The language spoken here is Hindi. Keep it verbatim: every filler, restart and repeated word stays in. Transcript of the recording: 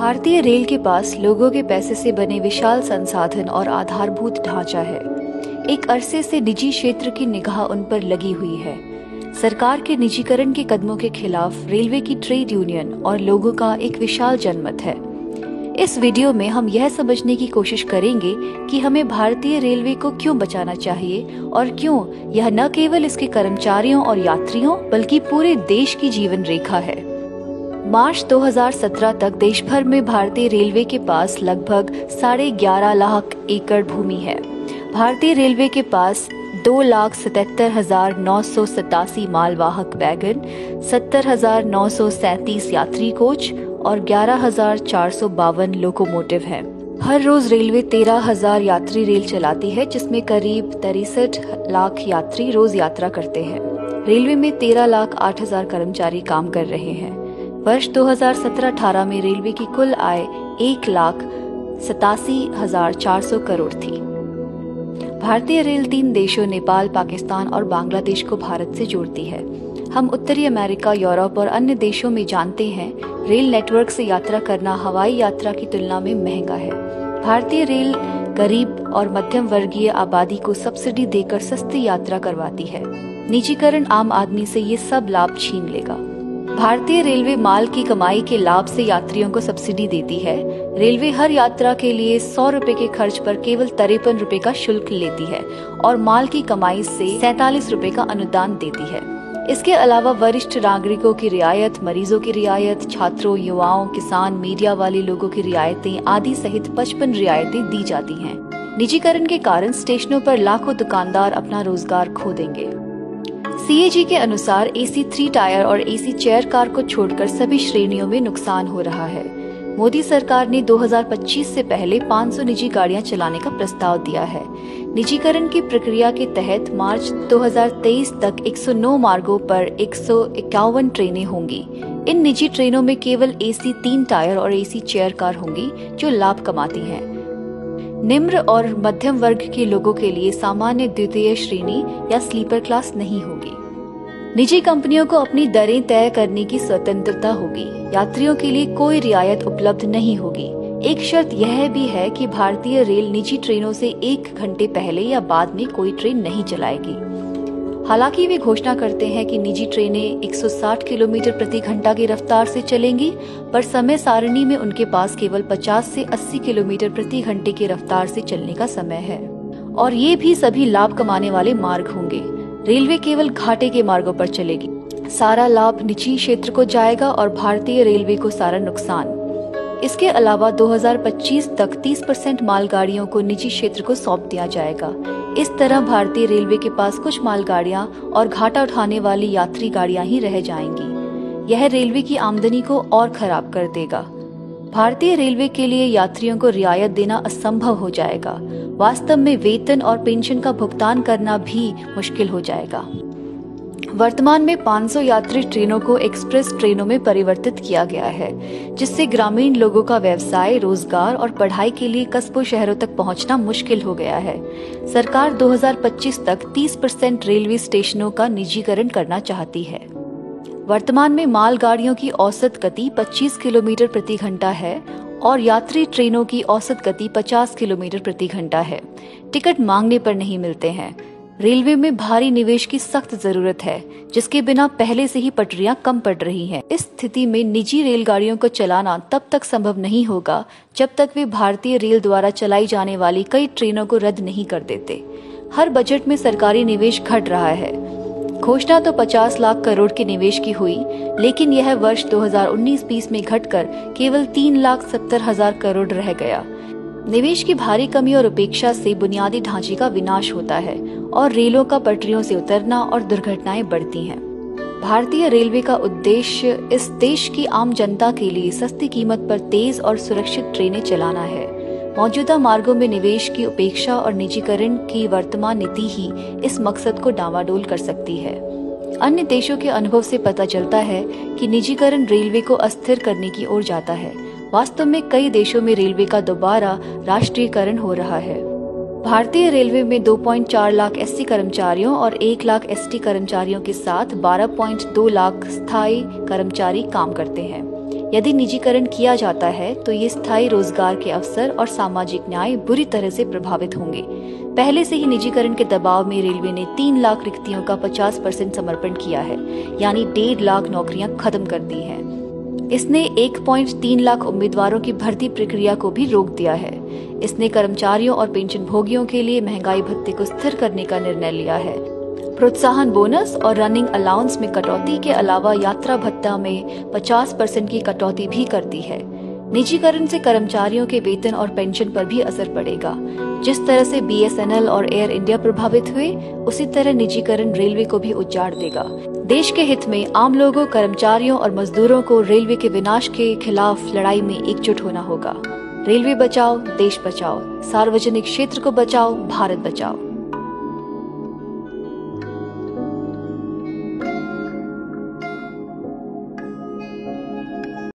भारतीय रेल के पास लोगों के पैसे से बने विशाल संसाधन और आधारभूत ढांचा है। एक अरसे से निजी क्षेत्र की निगाह उन पर लगी हुई है। सरकार के निजीकरण के कदमों के खिलाफ रेलवे की ट्रेड यूनियन और लोगों का एक विशाल जनमत है। इस वीडियो में हम यह समझने की कोशिश करेंगे कि हमें भारतीय रेलवे को क्यों बचाना चाहिए और क्यों यह न केवल इसके कर्मचारियों और यात्रियों बल्कि पूरे देश की जीवन रेखा है। मार्च दो हज़ार सत्रह तक देश भर में भारतीय रेलवे के पास लगभग साढ़े ग्यारह लाख एकड़ भूमि है। भारतीय रेलवे के पास दो लाख सतहत्तर हजार नौ सौ सतासी मालवाहक वैगन, सत्तर हजार नौ सौ सैंतीस यात्री कोच और ग्यारह हजार चार सौ बावन लोकोमोटिव हैं। हर रोज रेलवे तेरह हजार यात्री रेल चलाती है, जिसमें करीब तिरसठ लाख यात्री रोज यात्रा करते हैं। रेलवे में तेरह लाख आठ हजार कर्मचारी काम कर रहे हैं। वर्ष दो हज़ार सत्रह अठारह में रेलवे की कुल आय एक लाख सतासी हजार चार सौ करोड़ थी। भारतीय रेल तीन देशों नेपाल, पाकिस्तान और बांग्लादेश को भारत से जोड़ती है। हम उत्तरी अमेरिका, यूरोप और अन्य देशों में जानते हैं, रेल नेटवर्क से यात्रा करना हवाई यात्रा की तुलना में महंगा है। भारतीय रेल गरीब और मध्यम वर्गीय आबादी को सब्सिडी देकर सस्ती यात्रा करवाती है। निजीकरण आम आदमी से ये सब लाभ छीन लेगा। भारतीय रेलवे माल की कमाई के लाभ से यात्रियों को सब्सिडी देती है। रेलवे हर यात्रा के लिए सौ रुपए के खर्च पर केवल तिरपन रुपए का शुल्क लेती है और माल की कमाई से सैतालीस रुपए का अनुदान देती है। इसके अलावा वरिष्ठ नागरिकों की रियायत, मरीजों की रियायत, छात्रों, युवाओं, किसान, मीडिया वाले लोगों की रियायतें आदि सहित पचपन रियायतें दी जाती हैं। निजीकरण के कारण स्टेशनों पर लाखों दुकानदार अपना रोजगार खो देंगे। सी ए जी के अनुसार ए सी थ्री टायर और ए सी चेयर कार को छोड़कर सभी श्रेणियों में नुकसान हो रहा है। मोदी सरकार ने दो हज़ार पच्चीस से पहले पाँच सौ निजी गाड़ियां चलाने का प्रस्ताव दिया है। निजीकरण की प्रक्रिया के तहत मार्च दो हज़ार तेईस तक एक सौ नौ मार्गों पर एक सौ इक्यावन ट्रेनें होंगी। इन निजी ट्रेनों में केवल ए सी तीन टायर और ए सी चेयर कार होंगी जो लाभ कमाती हैं। निम्न और मध्यम वर्ग के लोगों के लिए सामान्य द्वितीय श्रेणी या स्लीपर क्लास नहीं होगी। निजी कंपनियों को अपनी दरें तय करने की स्वतंत्रता होगी। यात्रियों के लिए कोई रियायत उपलब्ध नहीं होगी। एक शर्त यह भी है कि भारतीय रेल निजी ट्रेनों से एक घंटे पहले या बाद में कोई ट्रेन नहीं चलाएगी। हालांकि वे घोषणा करते हैं कि निजी ट्रेनें एक सौ साठ किलोमीटर प्रति घंटा की रफ्तार से चलेंगी, पर समय सारणी में उनके पास केवल पचास से अस्सी किलोमीटर प्रति घंटे की रफ्तार से चलने का समय है और ये भी सभी लाभ कमाने वाले मार्ग होंगे। रेलवे केवल घाटे के मार्गों पर चलेगी। सारा लाभ निजी क्षेत्र को जाएगा और भारतीय रेलवे को सारा नुकसान। इसके अलावा दो हज़ार पच्चीस तक तीस परसेंट मालगाड़ियों को निजी क्षेत्र को सौंप दिया जाएगा। इस तरह भारतीय रेलवे के पास कुछ मालगाड़ियां और घाटा उठाने वाली यात्री गाड़ियां ही रह जाएंगी। यह रेलवे की आमदनी को और खराब कर देगा। भारतीय रेलवे के लिए यात्रियों को रियायत देना असंभव हो जाएगा। वास्तव में वेतन और पेंशन का भुगतान करना भी मुश्किल हो जाएगा। वर्तमान में पाँच सौ यात्री ट्रेनों को एक्सप्रेस ट्रेनों में परिवर्तित किया गया है, जिससे ग्रामीण लोगों का व्यवसाय, रोजगार और पढ़ाई के लिए कस्बों शहरों तक पहुंचना मुश्किल हो गया है। सरकार दो हज़ार पच्चीस तक तीस परसेंट रेलवे स्टेशनों का निजीकरण करना चाहती है। वर्तमान में मालगाड़ियों की औसत गति पच्चीस किलोमीटर प्रति घंटा है और यात्री ट्रेनों की औसत गति पचास किलोमीटर प्रति घंटा है। टिकट मांगने पर नहीं मिलते हैं। रेलवे में भारी निवेश की सख्त जरूरत है, जिसके बिना पहले से ही पटरियां कम पड़ रही हैं। इस स्थिति में निजी रेलगाड़ियों को चलाना तब तक संभव नहीं होगा जब तक वे भारतीय रेल द्वारा चलाई जाने वाली कई ट्रेनों को रद्द नहीं कर देते। हर बजट में सरकारी निवेश घट रहा है। घोषणा तो पचास लाख करोड़ के निवेश की हुई, लेकिन यह वर्ष दो हज़ार उन्नीस बीस में घटकर केवल तीन लाख सत्तर हजार करोड़ रह गया। निवेश की भारी कमी और उपेक्षा से बुनियादी ढांचे का विनाश होता है और रेलों का पटरियों से उतरना और दुर्घटनाएं बढ़ती हैं। भारतीय रेलवे का उद्देश्य इस देश की आम जनता के लिए सस्ती कीमत पर तेज और सुरक्षित ट्रेनें चलाना है। मौजूदा मार्गों में निवेश की उपेक्षा और निजीकरण की वर्तमान नीति ही इस मकसद को डावाडोल कर सकती है। अन्य देशों के अनुभव से पता चलता है कि निजीकरण रेलवे को अस्थिर करने की ओर जाता है। वास्तव में कई देशों में रेलवे का दोबारा राष्ट्रीयकरण हो रहा है। भारतीय रेलवे में दो पॉइंट चार लाख एससी कर्मचारियों और एक लाख एसटी कर्मचारियों के साथ बारह पॉइंट दो लाख स्थायी कर्मचारी काम करते हैं। यदि निजीकरण किया जाता है तो ये स्थायी रोजगार के अवसर और सामाजिक न्याय बुरी तरह से प्रभावित होंगे। पहले से ही निजीकरण के दबाव में रेलवे ने तीन लाख रिक्तियों का पचास परसेंट समर्पण किया है, यानी डेढ़ लाख नौकरियां खत्म कर दी हैं। इसने एक पॉइंट तीन लाख उम्मीदवारों की भर्ती प्रक्रिया को भी रोक दिया है। इसने कर्मचारियों और पेंशन भोगियों के लिए महंगाई भत्ते को स्थिर करने का निर्णय लिया है। प्रोत्साहन बोनस और रनिंग अलाउंस में कटौती के अलावा यात्रा भत्ता में पचास परसेंट की कटौती भी कर दी है। निजीकरण से कर्मचारियों के वेतन और पेंशन पर भी असर पड़ेगा। जिस तरह से बी एस एन एल और एयर इंडिया प्रभावित हुए, उसी तरह निजीकरण रेलवे को भी उजाड़ देगा। देश के हित में आम लोगों, कर्मचारियों और मजदूरों को रेलवे के विनाश के खिलाफ लड़ाई में एकजुट होना होगा। रेलवे बचाओ, देश बचाओ, सार्वजनिक क्षेत्र को बचाओ, भारत बचाओ।